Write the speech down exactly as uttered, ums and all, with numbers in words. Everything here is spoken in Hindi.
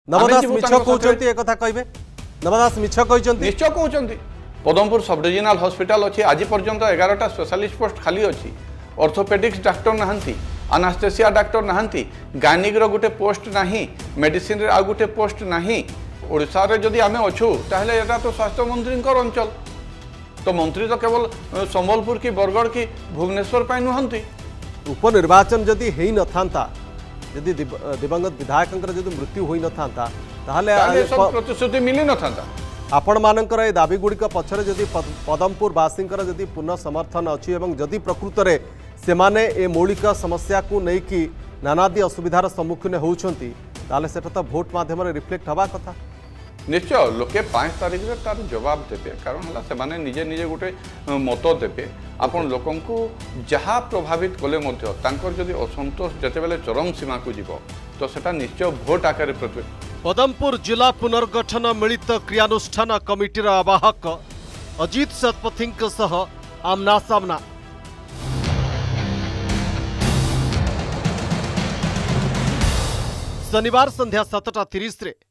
नवदास मिछ कहउचंती ए कथा कहबे नवदास मिछ कहउचंती निश्चय कहउचंती पदमपुर सब डिविजनल हॉस्पिटल अच्छी आज पर्यंत एगारटा स्पेशलिस्ट पोस्ट खाली अच्छी ऑर्थोपेडिक्स डॉक्टर नहांती अनास्थेसिया डॉक्टर नहांती गायनिक रो गुटे पोस्ट नाही मेडिसिन रे आ गुटे पोस्ट नाही ओडिसा रे जदी आमे अछु ताहले एटा तो स्वास्थ्य मंत्री को अंचल तो मंत्री तो केवल संबलपुर की बरगढ़ की भुवनेश्वर पाई नुहंती उपनिर्वाचन जदि हेई न थांता जदि दिवंगत विधायक जदि मृत्यु होई न थांता ताहले सब प्रतिश्रुति मिली न थांता आपण मानकर ए दाबी गुड़िक पछरे जदि पदमपुर वासींकर जदि पुनः समर्थन अच्छी एवं जदि प्रकृत रे सेमाने ए मौलिक समस्या को नहीं कि नानादी असुविधार सम्मुखीन होउछंती ताले सेटा तो भोट माध्यम रिफ्लेक्ट हवा कथा निश्चय लोके पाँच तारीख रे तार जवाब देबे कारण हला से माने निजे निजे गुटे मत देबे आपण लोकन को जहा प्रभावित कले मध्य तांकर जदि असंतोष जते बेले चरम सीमा को जीवो तो सेटा निश्चय भोट आकार प्रति पदमपुर जिला पुनर्गठन मिलित क्रियानुष्ठान कमिटीर आवाहक अजित शतपथी आमना सामना शनिवार संध्या सातटा तीस रे